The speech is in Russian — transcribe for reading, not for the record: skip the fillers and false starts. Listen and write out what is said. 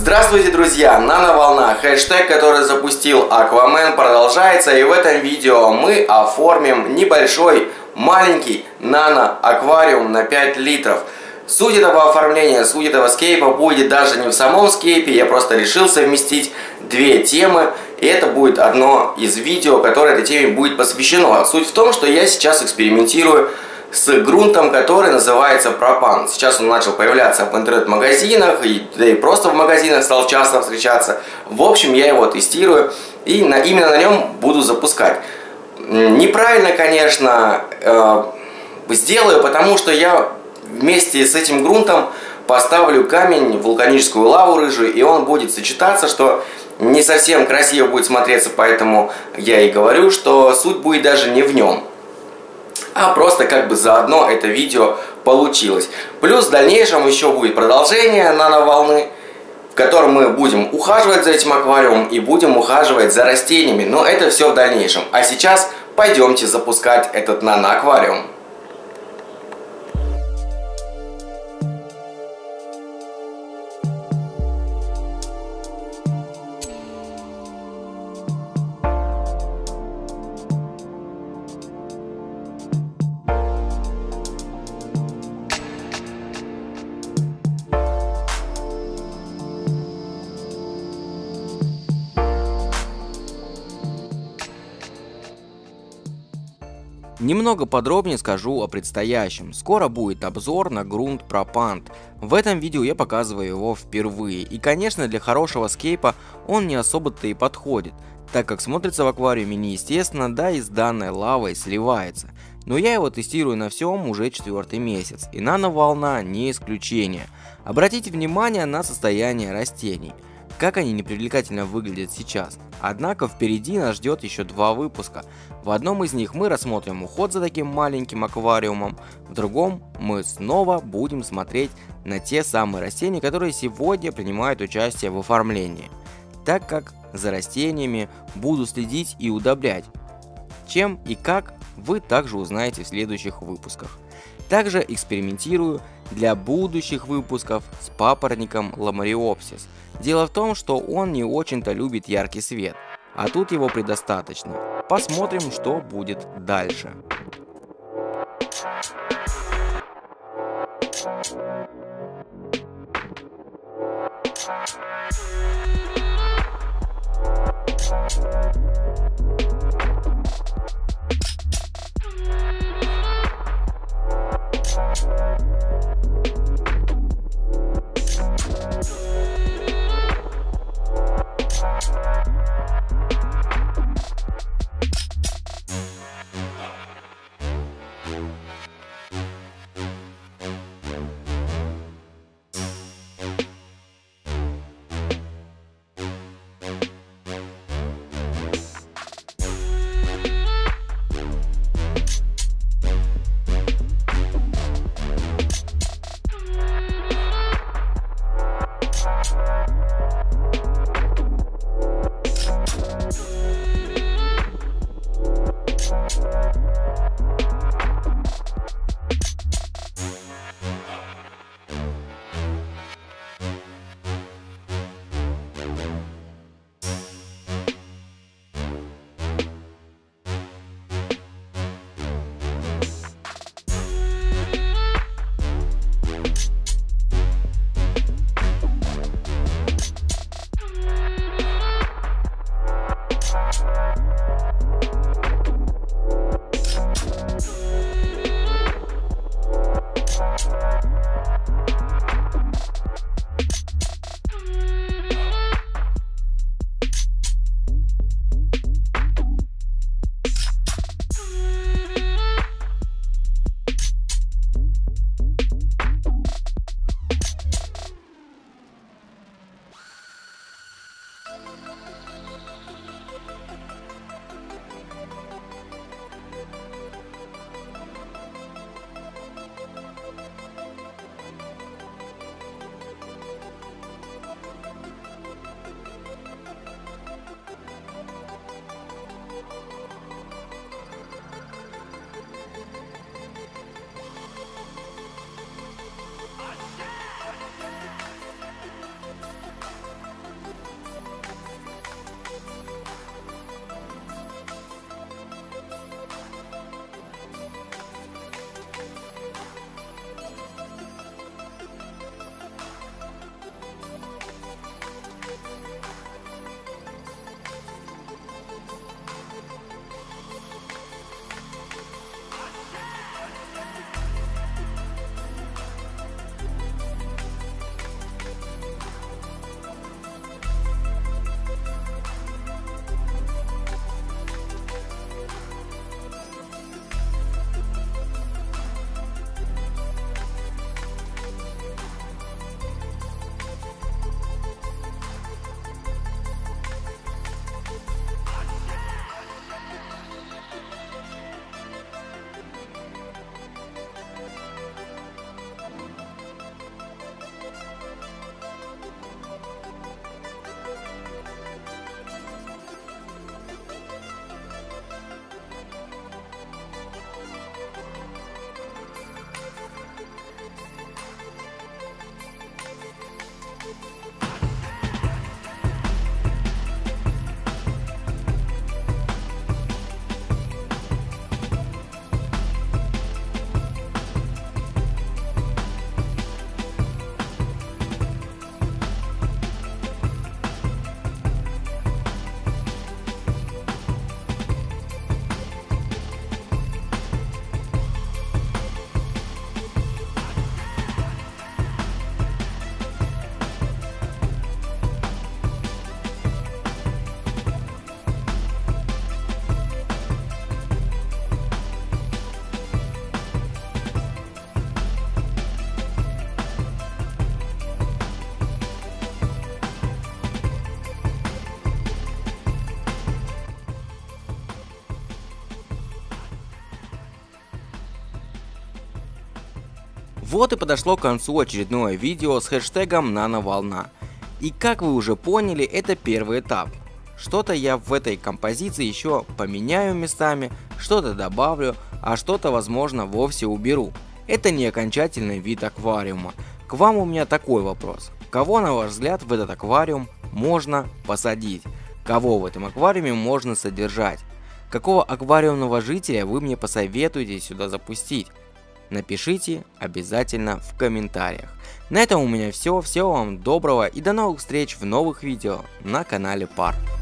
Здравствуйте, друзья! Нано-волна, хэштег, который запустил Аквамен, продолжается, и в этом видео мы оформим небольшой, маленький нано-аквариум на 5 литров. Суть этого оформления, суть этого скейпа будет даже не в самом скейпе, я просто решил совместить две темы, и это будет одно из видео, которое этой теме будет посвящено. Суть в том, что я сейчас экспериментирую с грунтом, который называется пропан. Сейчас он начал появляться в интернет-магазинах, да и просто в магазинах стал часто встречаться. В общем, я его тестирую и именно на нем буду запускать. Неправильно, конечно, сделаю, потому что я вместе с этим грунтом поставлю камень, вулканическую лаву рыжую, и он будет сочетаться, что не совсем красиво будет смотреться, поэтому я и говорю, что суть будет даже не в нем, а просто как бы заодно это видео получилось. Плюс в дальнейшем еще будет продолжение нано-волны, в котором мы будем ухаживать за этим аквариумом и будем ухаживать за растениями, но это все в дальнейшем. А сейчас пойдемте запускать этот нано-аквариум. Немного подробнее скажу о предстоящем. Скоро будет обзор на грунт пропант. В этом видео я показываю его впервые. И, конечно, для хорошего скейпа он не особо-то и подходит, так как смотрится в аквариуме неестественно, да и с данной лавой сливается. Но я его тестирую на всем уже 4-й месяц, и нано-волна не исключение. Обратите внимание на состояние растений, как они непривлекательно выглядят сейчас. Однако впереди нас ждет еще 2 выпуска. В одном из них мы рассмотрим уход за таким маленьким аквариумом, в другом мы снова будем смотреть на те самые растения, которые сегодня принимают участие в оформлении, так как за растениями буду следить и удобрять. Чем и как вы также узнаете в следующих выпусках. Также экспериментирую для будущих выпусков с папоротником Ламариопсис. Дело в том, что он не очень-то любит яркий свет, а тут его предостаточно. Посмотрим, что будет дальше. Вот и подошло к концу очередное видео с хэштегом «Нановолна». И как вы уже поняли, это первый этап. Что-то я в этой композиции еще поменяю местами, что-то добавлю, а что-то, возможно, вовсе уберу. Это не окончательный вид аквариума. К вам у меня такой вопрос. Кого, на ваш взгляд, в этот аквариум можно посадить? Кого в этом аквариуме можно содержать? Какого аквариумного жителя вы мне посоветуете сюда запустить? Напишите обязательно в комментариях. На этом у меня все. Всего вам доброго и до новых встреч в новых видео на канале Пар.